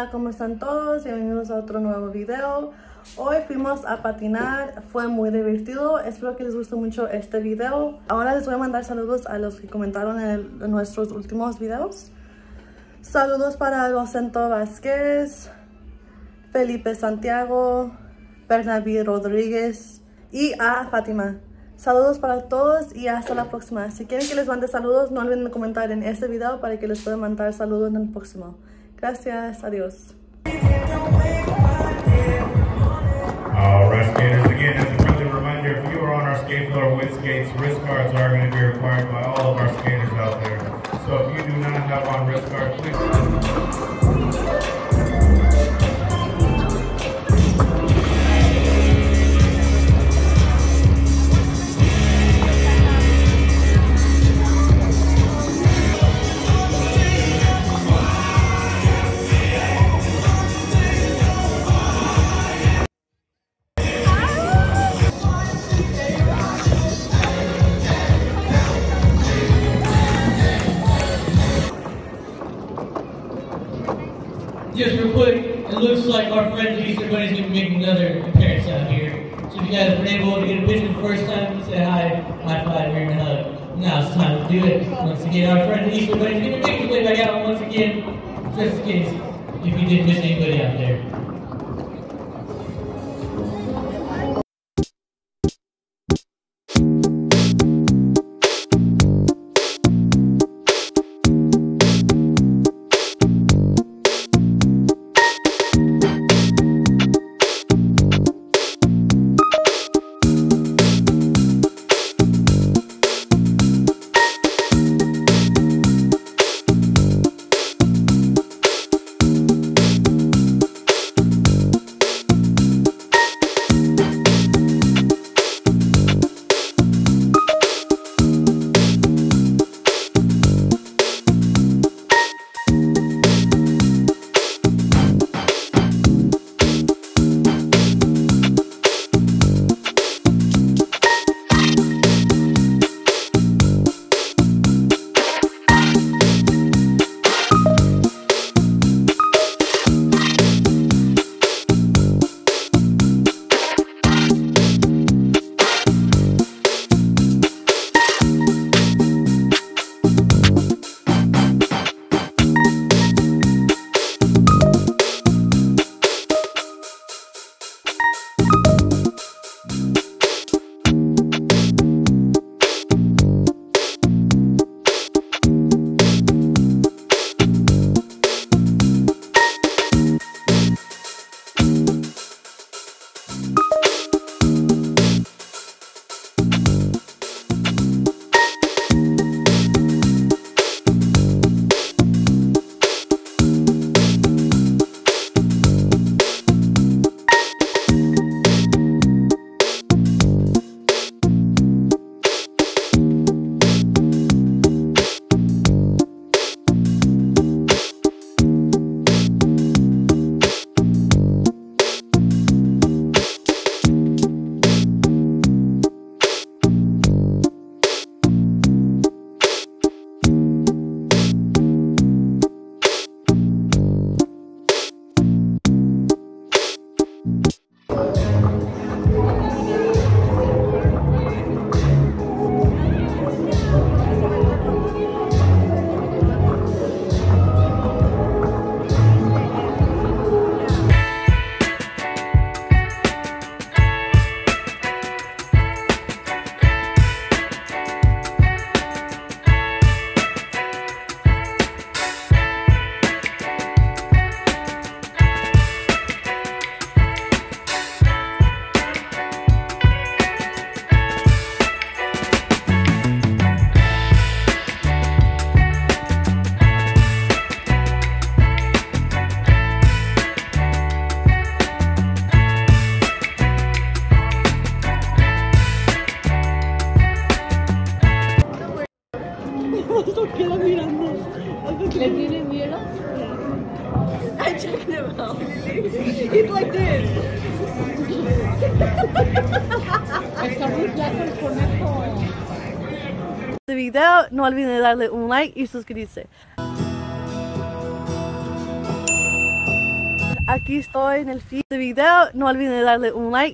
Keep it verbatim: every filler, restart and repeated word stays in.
Hola, ¿cómo están todos? Bienvenidos a otro nuevo video. Hoy fuimos a patinar, fue muy divertido. Espero que les guste mucho este video. Ahora les voy a mandar saludos a los que comentaron en, el, en nuestros últimos videos. Saludos para Rosento Vázquez, Felipe Santiago, Bernabé Rodríguez y a Fátima. Saludos para todos y hasta la próxima. Si quieren que les mande saludos, no olviden comentar en este video para que les pueda mandar saludos en el próximo. Gracias, adiós. All right, skaters, again, as a friendly reminder, if you are on our skate floor with skates, wrist guards are going to be required by all of our skaters out there. So if you do not have on wrist guards, please... Just real quick, it looks like our friend Easter Bunny's going to be making another appearance out here. So if you guys have been able to get a picture the first time, say hi, high five, or even a hug. Now it's time to do it. Once again, our friend Easter Bunny's going to make his way back out once again, just in case if you did miss anybody out there. ¿Le tienen miedo? I checked him out. He's like this. Está muy flaco el conejo. Este video, no olviden darle un like y suscribirse. aquí estoy en el feed de video. No olviden darle un like